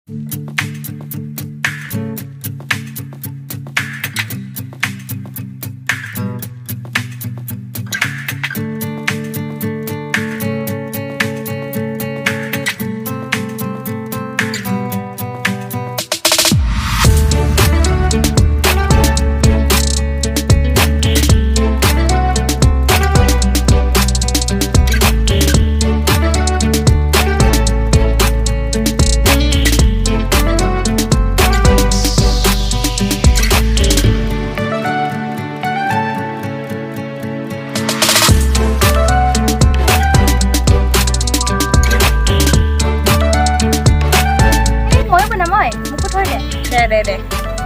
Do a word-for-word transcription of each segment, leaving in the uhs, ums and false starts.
deh deh.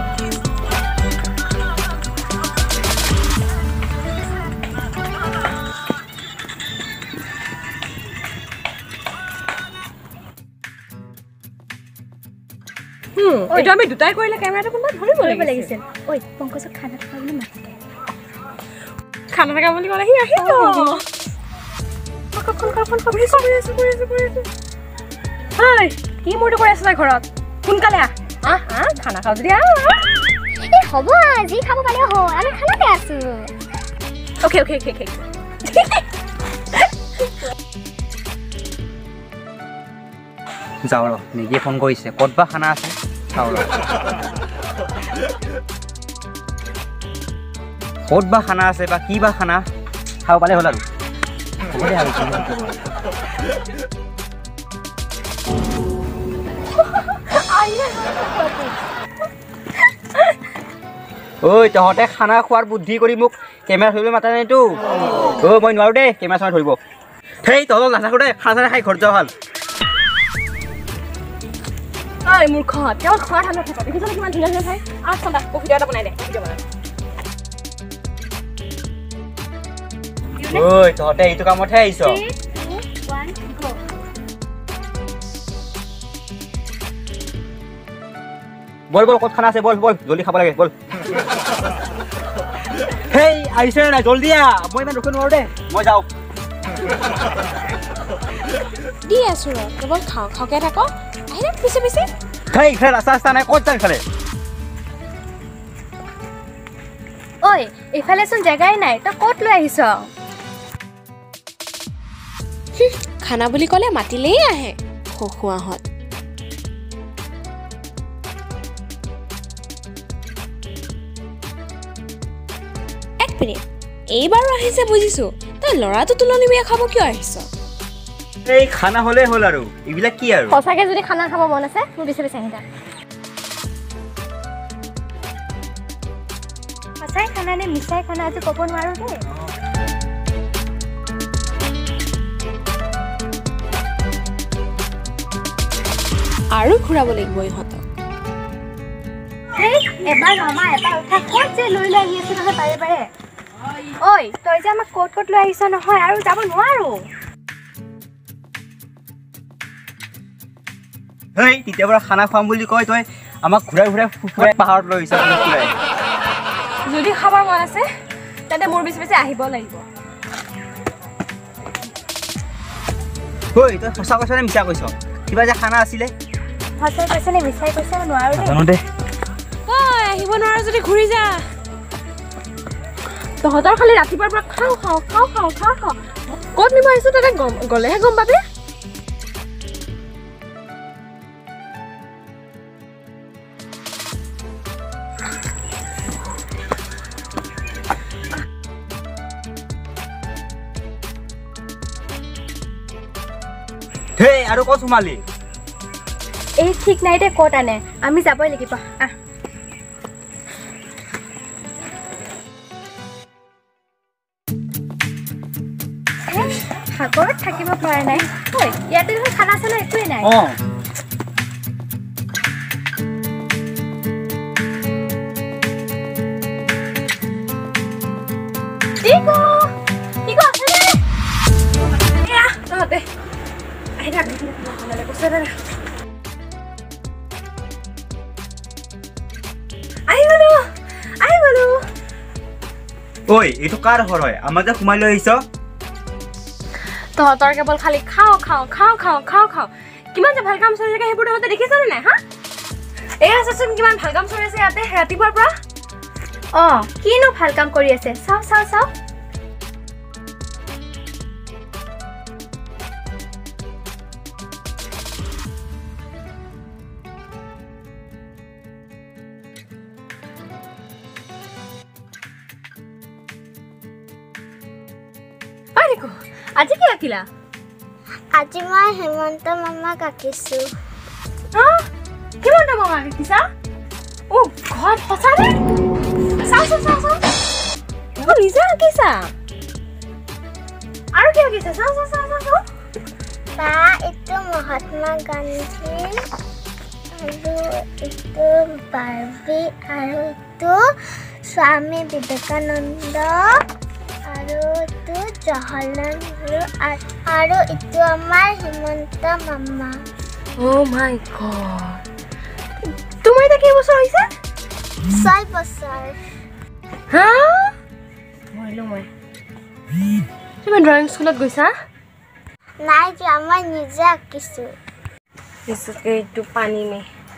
Hmm, itu আমি দুটাই কৰিলে ক্যামেৰাটো কোনবা ধৰিব লাগিছিল। ঐ, পংকজক খানা খাবলৈ মাতিলে। খানা খাব বুলি ক'লে সি আহিব। কখন কখন কখন কৰিছো কৰিছো কৰিছো কৰিছো। হাই, কি মুৰ্তি কৰি আছা ঘৰত? সোনকালে আহ। আহ, আহ, খানা খাও যদি আহ। এ হ'ব আজি খাব পালে হ, আমি খানাতে আছো। Okay okay okay okay. যাও ৰ, মেগীয়ে ফোন কৰিছে। ক'ত বা খানা আছে? চাও ৰ। ক'ত বা খানা আছে বা কি বা খানা? খাব পালে হ'ল আৰু। হ'ব দে আৰু। ঐ, তহঁতে খানা খোৱাৰ বুদ্ধি কৰি মোক কেমেৰা ধৰিবলৈ মাতা নাইতো। অ, মই নোৱাৰো দেই কেমেৰা চাই ধৰিব। সেই তহঁতক নাথাকো দেই, খানা চানা খাই ঘৰত যোৱা ভাল। ঐ মূৰ্খত, কেৱল খোৱা ঠাণ্ডা থাকা। দেখিছ কিমান ধুনীয়া ধুনীয়া ঠাই? আহ ঠাণ্ডা, ভিডিঅ' এটা বনাই দে, ভিডিঅ' বনাই। ঐ, তহঁতে এইটো কামতহে আহিছ। বল বল, ক'ত খানা আছে? বল বল, জলদি খাব লাগে, বল। হেই, আহিছে নাই? জলদি আহ, মই ইমান ৰখিব নোৱাৰো দে, মই যাওঁ। দি আছো ৰ, কেৱল খাওঁ খাওঁকে থাক। আহিলে পিছে পিছে। হেই, ইফালে ৰাস্তা ৰাস্তা নাই, ক'ত যাম ইফালে? ঐ, ইফালেচোন জেগাই নাই, তই ক'ত লৈ আহিছ? খানা বুলি ক'লে মাতিলেই আহে খোৱাহঁত। এক মিনিট, এইবাৰো আহিছে বুজিছো। তই ল'ৰাটো তুলনি বিয়া খাব কিয় আহিছ? এই খানা হ'লে হ'ল আৰু, এইবিলাক কি আৰু? সঁচাকে যদি খানা খাব মন আছে, মোৰ বিচাৰি বিচাৰি আহিবা। সঁচাই খানা নে মিছাই খানা আজি ক'ব নোৱাৰো দেই। আৰু ঘূৰাব লাগিব ইহঁতক। এবাৰ নমা এবাৰ উঠা, ক'ত যে লৈ লৈ আহি আছে নহয় বাৰে বাৰে। ঐ, তই যে আমাক ক'ত ক'ত লৈ আহিছ নহয়, আৰু যাব নোৱাৰো। হেই, তেতিয়াৰ পৰা খানা খুৱাম বুলি কয় তই আমাক ঘূৰাই ঘূৰাই ফুৰাই পাহাৰত লৈ আহিছ। যদি খাবৰ মন আছে তেন্তে মোৰ পিছে পিছে আহিব লাগিব। ঐ, তই সঁচা কৈছ নে মিছা কৈছ? কিবা যে খানা আছিলে। সঁচাই কৈছে নে মিছাই কৈছে নোৱাৰো দে। ঐ, আহিব নোৱাৰো যদি ঘূৰি যা। তহঁতৰ খালি ৰাতিপুৱাৰ পৰা খাওঁ খাওঁ খাওঁ খাওঁ খাওঁ খাওঁ। ক'ত নিব আহিছো তাতে গ'লেহে গম পাবি। হেই, আৰু ক'ত সোমালি? এই ঠিক নাই দে, ক'ত আনে, আমি যাবই লাগিব। আহ, সাগৰত থাকিব পৰা নাই। ঐ, ইয়াতে দেখোন খানা চানা একোৱেই নাই। অঁ, তহঁতে আহি থাক, কৈছে দে। আহি গলো আহি গলো। ঐ, এইটো কাৰ ঘৰ হয়? আমাক যে সোমাই লৈ আহিছ। তহঁতৰ কেৱল খালি খাওঁ খাওঁ খাওঁ খাওঁ খাওঁ খাওঁ। কিমান যে ভাল কাম চলি থাকে সেইবোৰ তহঁতে দেখিছনে নাই হা এয়া চাচোন কিমান ভাল কাম চলি আছে ইয়াতে ৰাতিপুৱাৰ পৰা অঁ কিনো ভাল কাম কৰি আছে চাও চাও চাও আজি কি আঁকিলা আজি মই হেমন্ত মামাক আঁকিছো হেমন্ত মামাক আঁকিছা অ ঘৰত সঁচানে চাও চাও চাও চাও তুমি নিজে আঁকিছা আৰু কি আঁকিছা চাও চাও চাও চাও বা এইটো মহাত্মা গান্ধী আৰু এইটো বাৰ্বি আৰু এইটো স্বামী বিবেকানন্দ আৰু এইটো জৱাহৰলাল নেহৰু আৰু এইটো আমাৰ হিমন্ত মামা Oh my god. তুমি এটা কি বছৰ হৈছে? ছয় বছৰ। হা? মইলো মই। তুমি ড্ৰয়িং স্কুলত গৈছা? নাই যোৱা মই নিজে আঁকিছো। इसके टू पानी में।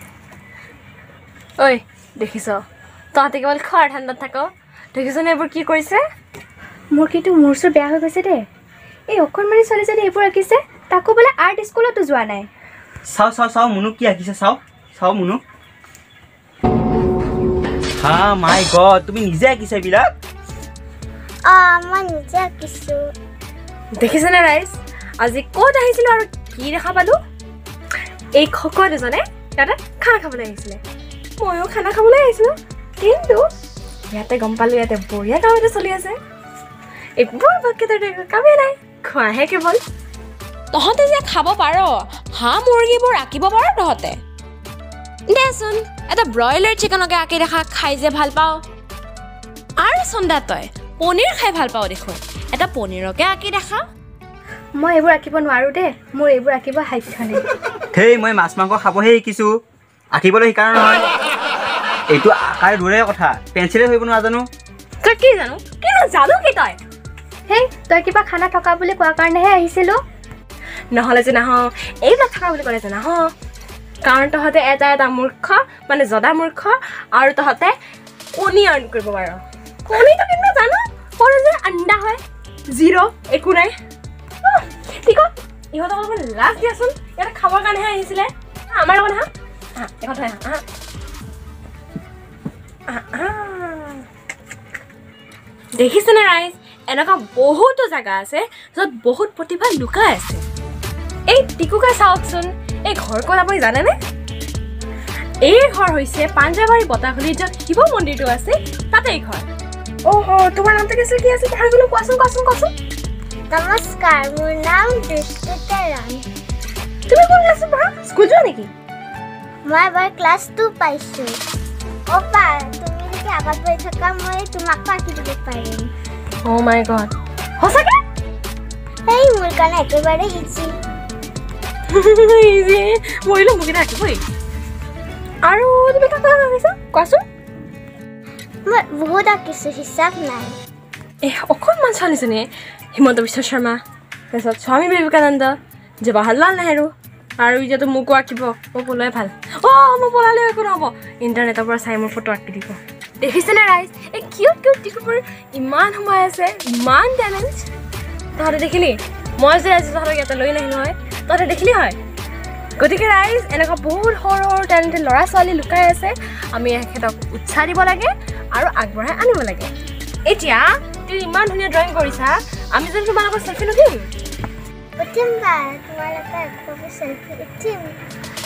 ঐ দেখিছ? তহঁতে কেৱল খোৱাৰ ঠাণ্ডাত থাক। দেখিছনে এইবোৰ কি কৰিছে? মোৰ কিন্তু মোৰ চুৰ বেয়া হৈ গৈছে দে। এই অকণমানি ছোৱালীজনী এইবোৰ আঁকিছে তাকো বোলে আৰ্ট স্কুলতো যোৱা নাই। চাও চাও চাও মুনু কি আঁকিছে চাও চাও মুনু হা মাই গড তুমি নিজে আঁকিছা এইবিলাক অঁ মই নিজে আঁকিছো দেখিছেনে ৰাইজ আজি ক'ত আহিছিলোঁ আৰু কি দেখা পালোঁ এই খকুৱা দুজনে ইয়াতে খানা খাবলৈ আহিছিলে ময়ো খানা খাবলৈ আহিছিলোঁ কিন্তু ইয়াতে গম পালোঁ ইয়াতে বঢ়িয়া কাম এটা চলি আছে এইবোৰ বাকীতৰ কামেই নাই খোৱাহে কেৱল তহঁতে যে খাব পাৰ হাঁহ মুৰ্গীবোৰ আঁকিব পাৰ তহঁতে দেচোন এটা ব্ৰইলাৰ চিকেনকে আঁকি দেখা খাই যে ভাল পাওঁ আৰু চন্দা তই পনীৰ খাই ভাল পাওঁ দেখোন এটা পনীৰকে আঁকি দেখা মই এইবোৰ আঁকিব নোৱাৰোঁ দে মোৰ এইবোৰ আঁকিব সাধ্য নাই হেই মই মাছ মাংস খাবহে শিকিছোঁ আঁকিবলৈ শিকাৰ নহয় এইটো আকাৰ দূৰৰে কথা পেঞ্চিলে ধৰিব নাজানো তই কি জানো কি জানো কি তই হেই তই কিবা খানা থকা বুলি কোৱাৰ কাৰণেহে আহিছিলোঁ নহ'লে যে নাহ এইবিলাক থকা বুলি ক'লে যে নাহ কাৰণ তহঁতে এটা এটা মূৰ্খ মানে জদা মূৰ্খ আৰু তহঁতে কণী আৰ্ণ কৰিব পাৰ কণীটো কিন্তু জানো ক'লে যে আণ্ডা হয় জিৰ' একো নাই ঠিক ইহঁতক অলপমান লাজ দিয়াচোন ইয়াতে খাবৰ কাৰণেহে আহিছিলে আমাৰ লগত হা এখন থৈ হা দেখিছেনে ৰাইজ এনেকুৱা বহুতো জেগা আছে য'ত বহুত প্ৰতিভা লুকাই আছে এই টিকুকা চাওকচোন এই ঘৰখন আপুনি জানেনে এই ঘৰ হৈছে পাঞ্জাবাৰী বতাহগুলিত য'ত শিৱ মন্দিৰটো আছে তাতে এই ঘৰ অহ তোমাৰ নামটো কি আছিল কি আছিল পাহৰি গ'লো কোৱাচোন কোৱাচোন কোৱাচোন নমস্কাৰ মোৰ নাম দৃষ্টিতা ৰাণী তুমি কোন ক্লাছত পঢ়া স্কুল যোৱা নেকি মই এবাৰ ক্লাছ টু পাইছোঁ অ'পা তুমি যদি আগত বহি থকা মই তোমাকো আঁকি দিব পাৰিম অ' মাই গড সঁচাকৈ সেই মোৰ কাৰণে একেবাৰে ইজি ইজি মৰিলো মোক এটা আঁকিবই আৰু তুমি কাক কাক আঁকিছা কোৱাচোন মই বহুত আঁকিছোঁ হিচাপ নাই এই অকণমান ছোৱালীজনীয়ে হিমন্ত বিশ্ব শৰ্মা তাৰপিছত স্বামী বিবেকানন্দ জৱাহৰলাল নেহৰু আৰু এতিয়াতো মোকো আঁকিব মই পলোৱাই ভাল অঁ মই পলালেও একো নহ'ব ইণ্টাৰনেটৰ পৰা চাই মোৰ ফটো আঁকি দিব দেখিছেনে ৰাইজ এই কিউট কিউট টিকুবোৰ ইমান সোমাই আছে ইমান টেলেণ্ট তহঁতে দেখিলি মই যে আজি তহঁতক ইয়াতে লৈ নাহিলোঁ হয় তহঁতে দেখিলি হয় গতিকে ৰাইজ এনেকুৱা বহুত সৰু সৰু টেলেণ্টেড ল'ৰা ছোৱালী লুকাই আছে আমি এখেতক উৎসাহ দিব লাগে আৰু আগবঢ়াই আনিব লাগে এতিয়া তুমি ইমান ধুনীয়া ড্ৰয়িং কৰিছা আমি যদি তোমালোকৰ চেল্ফি নুঠিম উঠিম বা তোমালোকৰ একপি চেল্ফি উঠিম